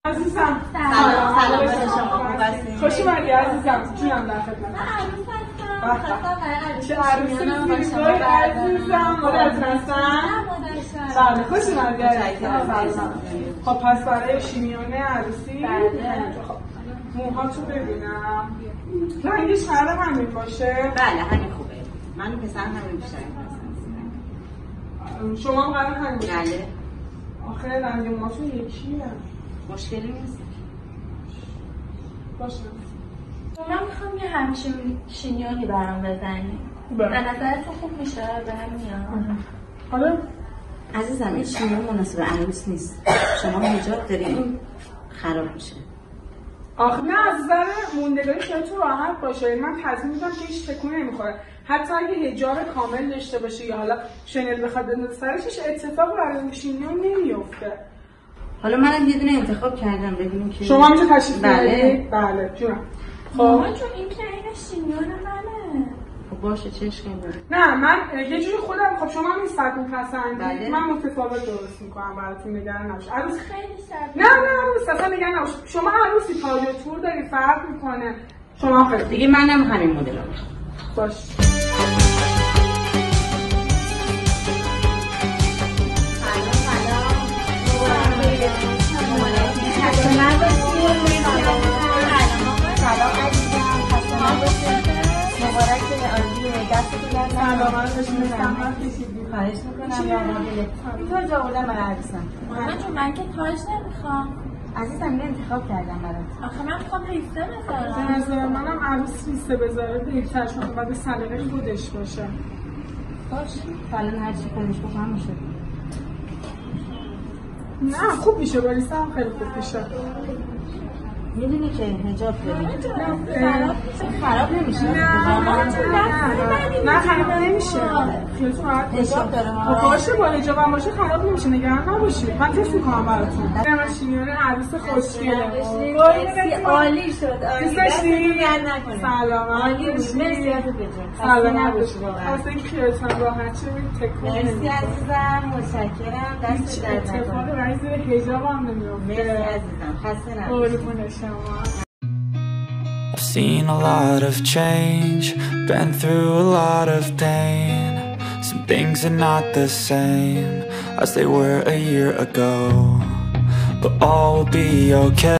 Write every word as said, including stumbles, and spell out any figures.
عزیزم سلام سلام به شما خوب هستین؟ خوش اومدی عزیزم. جونم در خدمت. من عروس هستم. خواستم برای عروس چه عروسی زیبایی عزیزم. مادرت هستم. بله خوش اومدی عزیزم. خب پس برای شیمیونه عروسی خب موهاتو ببینم رنگش قراره همین باشه؟ بله همین خوبه. من پسر همین بیشتر هستم. شما هم قراره همین؟ بله. آخه رنگ موهاتون یکیه. مشکلی نیست. باشه. من میخوام یه همچین شینیونی برام بزنی. به نظرتون خوب میشه؟ به هم میاد. حالا عزیزم این شینیون مناسب عروس نیست. شما حجاب دارین خراب میشه. آخه نه از نظر موندگاری خیالتون راحت باشه. من تضمین میدم که هیچ تکونی نمیخوره. حتی اگه حجاب کامل داشته باشه یا حالا شنل بخواد بندازه سرش هیچ اتفاقی برای شینیون نمیفته. حالا منم یه دونه انتخاب کردم ببینیم که شما همینجا تشریف بله بله جونم. خب مامان جون این که این شینیون منه. خب باشه چه اشکالی داره؟ نه من یه جوری خودم خب شما همین سطح می‌پسندید بله. من متفاوت درست می‌کنم براتون نگران نباش. عروس خیلی سخت. نه نه عروس اصلا نگران نباش. شما عروسی تاج و تور داری فرق می‌کنه. شما خیلی دیگه منم همین مدل رو می‌خوام. باش. خواهش میکنم این تاج آوردم برای عروسم. مامان جون من که تاج نمیخوام. عزیزم اینو انتخاب کردم برات. آخه من میخوام ریسته بذارم. به نظر منم عروس ریسته بذاره بهتر چون بعد سلیقه خودش باشه. باشه فعلا هر چی کنیش بکنم میشه. نه خوب میشه با ریسته هم خیلی خوب میشه. میدونی که حجاب داری خراب خراب نمیشه. نه خراب نمیشه. حجاب داره ها. باشه با حجاب هم باشه خراب نمیشه نگران نباشید. من تست میکنم براتون. من شینیون عروس خوشگله. عالی شد. دوست داشتی؟ سلام. عالی بود. مرسی از بجا. سلام باشید. اصلا این خیالتون راحت شه تکون مرسی عزیزم. متشکرم. دست درد نکنه. اتفاق رئیس حجاب هم نمیفته. مرسی عزیزم. خسته نباشید. I've seen a lot of change, been through a lot of pain. Some things are not the same as they were a year ago, but all will be okay.